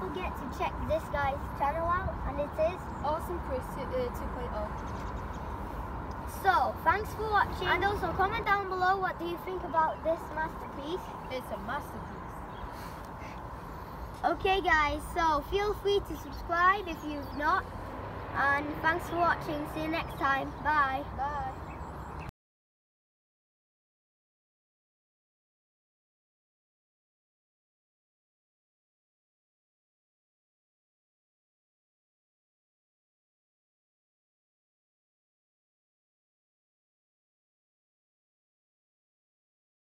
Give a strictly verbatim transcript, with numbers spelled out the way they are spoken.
forget to check this guy's channel out, and it is Awesome Chris uh, two point oh. So, thanks for watching, and also comment down below what do you think about this masterpiece. It's a masterpiece. Okay guys, so feel free to subscribe if you've not, and thanks for watching. See you next time. Bye. Bye.